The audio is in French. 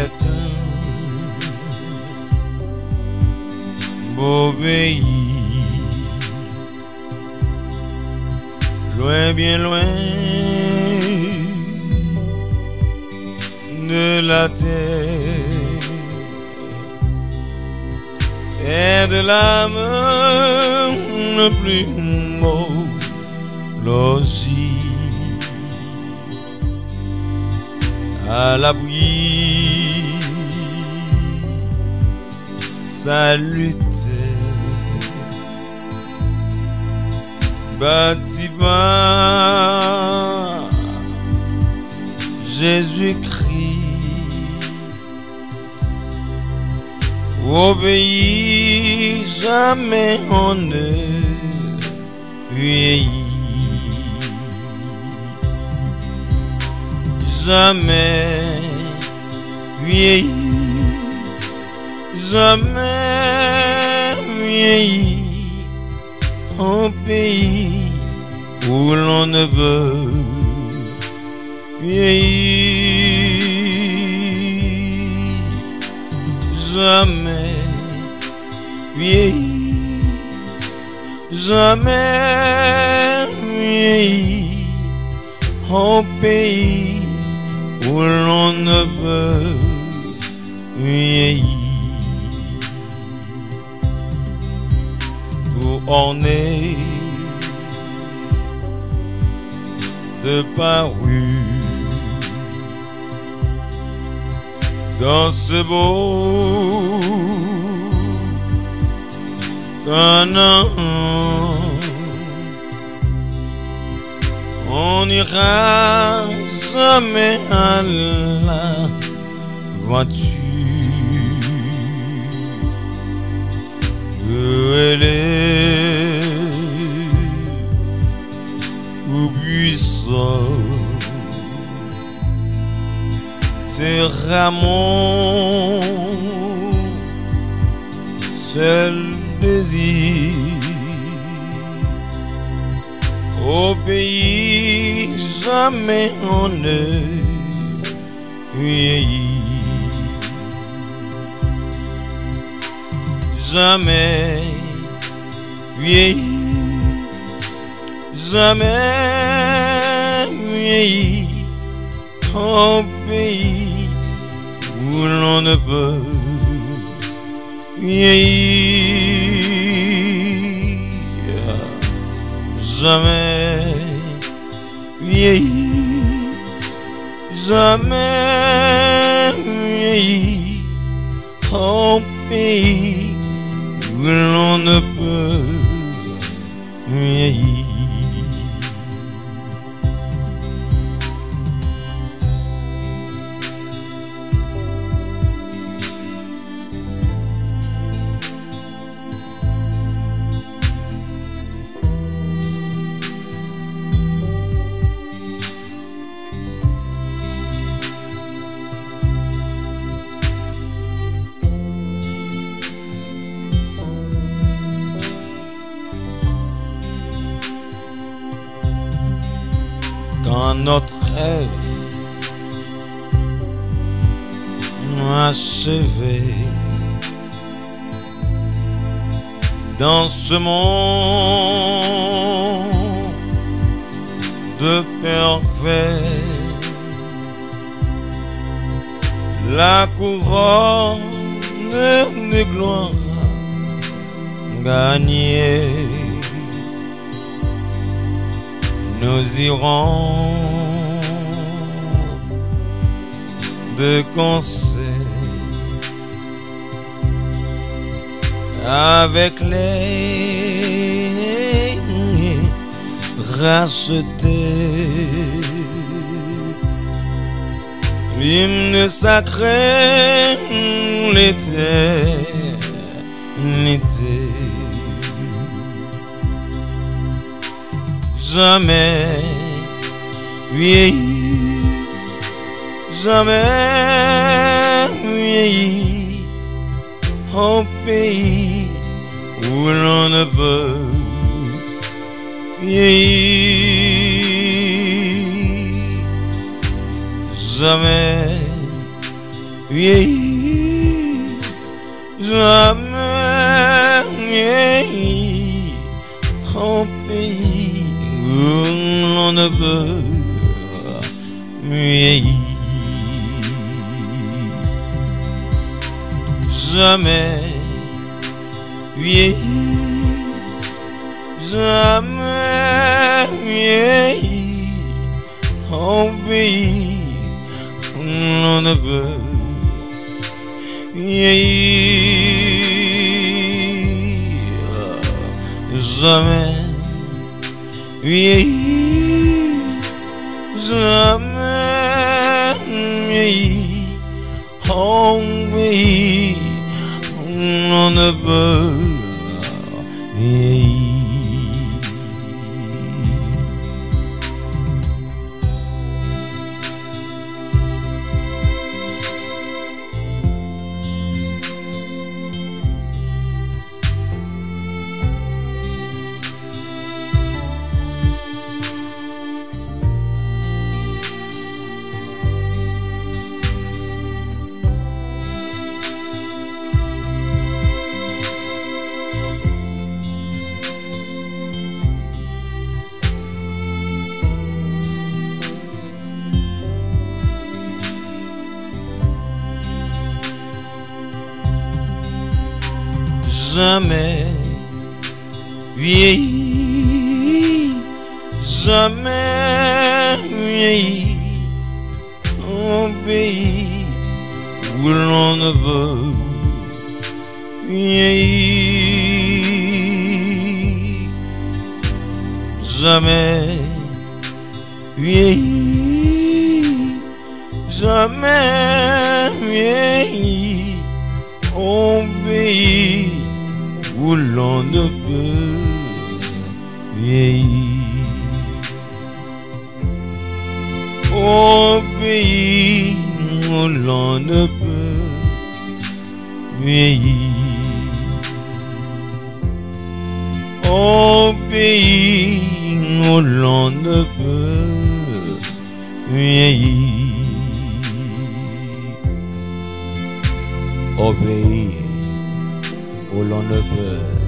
C'est un beau pays, loin, bien loin de la terre. C'est de l'âme le plus beau logis, à l'abri salutaire, bâti par Jésus-Christ, au pays jamais on ne vieillit. Jamais vieilli, jamais vieilli, un pays où l'on ne veut vieillir. Jamais vieilli, jamais vieilli, un pays où l'on ne peut vieillir. Tout orné de parures dans ce beau Canaan, on ira jamais à la voiture. Elle est au buisson, c'est Ramon, seul désir. Au pays jamais on ne vieillit. Jamais vieilli, jamais vieilli, au pays où l'on ne peut vieillir. Jamais vieilli, jamais vieilli, au pays où l'on ne peut vieillir. Quand notre rêve achevé dans ce monde de pervers, la couronne de gloire gagnée, nous irons de concert avec les rachetés. L'hymne sacré, l'éternité. Jamais vieilli, jamais vieilli, au pays où l'on ne peut vieillir. Jamais vieillir, jamais vieillir, au pays où l'on ne peut vieillir. Jamais vieillir, jamais vieillir, au pays où l'on ne peut vieillir. Jamais vieillir, jamais vieillir, au pays on ne peut vieillir. Jamais vieillir, jamais vieillir, au pays où l'on ne veut vieillir. Jamais vieillir, jamais vieillir, au pays où l'on ne peut vieillir. Au pays où l'on ne peut vieillir. Au pays où l'on ne peut vieillir. Au pays où l'on ne peut